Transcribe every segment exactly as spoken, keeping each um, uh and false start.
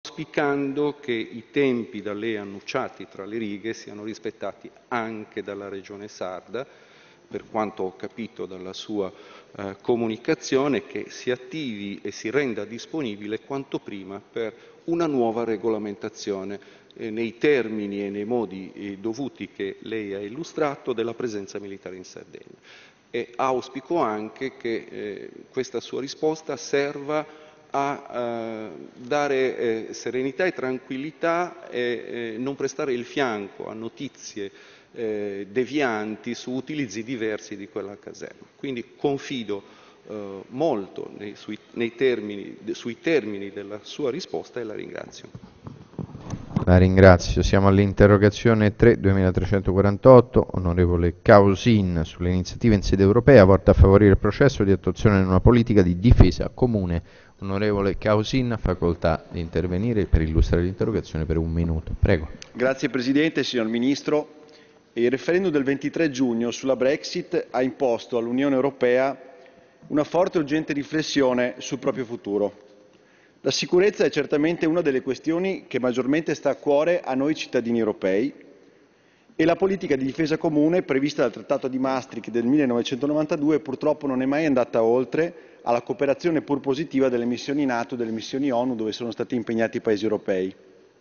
auspicando che i tempi da lei annunciati tra le righe siano rispettati anche dalla Regione Sarda, per quanto ho capito dalla sua eh, comunicazione, che si attivi e si renda disponibile quanto prima per una nuova regolamentazione eh, nei termini e nei modi eh, dovuti che lei ha illustrato della presenza militare in Sardegna. E auspico anche che eh, questa sua risposta serva a eh, dare eh, serenità e tranquillità e eh, non prestare il fianco a notizie eh, devianti su utilizzi diversi di quella caserma. Quindi confido eh, molto nei, sui, nei termini, sui termini della sua risposta e la ringrazio. La ringrazio. Siamo all'interrogazione tre duemilatrecentoquarantotto, onorevole Causin, sulle iniziative in sede europea volte a favorire il processo di attuazione di una politica di difesa comune. Onorevole Causin, ha facoltà di intervenire per illustrare l'interrogazione per un minuto. Prego. Grazie Presidente, signor Ministro. Il referendum del ventitré giugno sulla Brexit ha imposto all'Unione Europea una forte e urgente riflessione sul proprio futuro. La sicurezza è certamente una delle questioni che maggiormente sta a cuore a noi cittadini europei e la politica di difesa comune prevista dal Trattato di Maastricht del millenovecentonovantadue purtroppo non è mai andata oltre alla cooperazione pur positiva delle missioni NATO e delle missioni ONU dove sono stati impegnati i Paesi europei.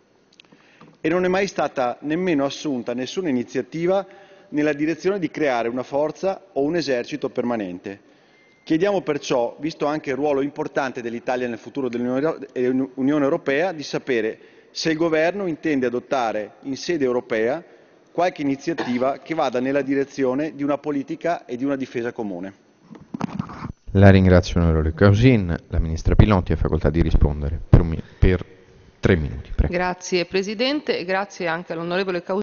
E non è mai stata nemmeno assunta nessuna iniziativa nella direzione di creare una forza o un esercito permanente. Chiediamo perciò, visto anche il ruolo importante dell'Italia nel futuro dell'Unione Europea, di sapere se il Governo intende adottare in sede europea qualche iniziativa che vada nella direzione di una politica e di una difesa comune. La ringrazio, onorevole Causin. La Ministra Pinotti ha facoltà di rispondere per, un, per tre minuti. Prego. Grazie Presidente e grazie anche all'onorevole Causin